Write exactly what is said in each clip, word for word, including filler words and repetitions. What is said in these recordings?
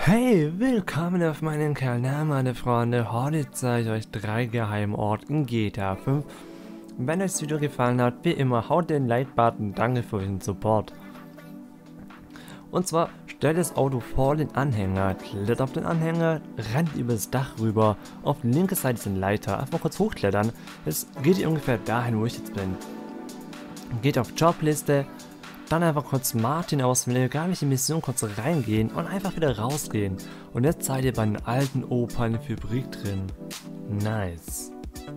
Hey, willkommen auf meinem Kanal, meine Freunde. Heute zeige ich euch drei Geheimorte in G T A fünf. Wenn euch das Video gefallen hat, wie immer, haut den Like-Button. Danke für euren Support. Und zwar, stellt das Auto vor den Anhänger, klettert auf den Anhänger, rennt über das Dach rüber. Auf der linken Seite ist ein Leiter, einfach kurz hochklettern. Es geht ungefähr dahin, wo ich jetzt bin. Geht auf Jobliste. Dann einfach kurz Martin auswählen, egal welche Mission, kurz reingehen und einfach wieder rausgehen. Und jetzt seid ihr bei den alten Opa in der Fabrik drin. Nice.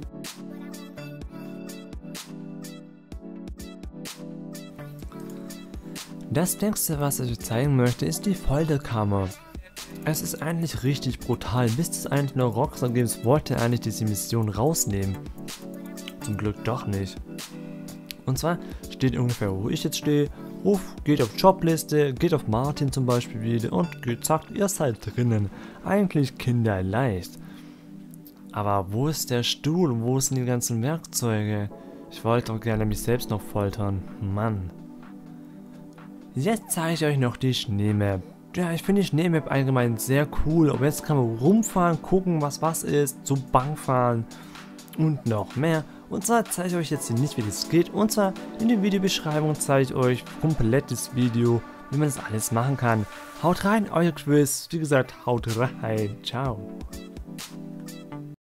Das nächste, was ich euch zeigen möchte, ist die Folterkammer. Es ist eigentlich richtig brutal, bis das eigentlich nur Rockstar Games wollte eigentlich diese Mission rausnehmen. Zum Glück doch nicht. Und zwar steht ungefähr, wo ich jetzt stehe, Ruf, geht auf Jobliste, geht auf Martin zum Beispiel wieder und geht, sagt, ihr seid drinnen. Eigentlich kinderleicht. Aber wo ist der Stuhl und wo sind die ganzen Werkzeuge? Ich wollte doch gerne mich selbst noch foltern. Mann. Jetzt zeige ich euch noch die Schneemap. Ja, ich finde die Schneemap allgemein sehr cool, aber jetzt kann man rumfahren, gucken, was was ist, zum Bank fahren und noch mehr. Und zwar zeige ich euch jetzt nicht, wie das geht. Und zwar in der Videobeschreibung zeige ich euch komplettes Video, wie man das alles machen kann. Haut rein, euer Quiz. Wie gesagt, haut rein. Ciao.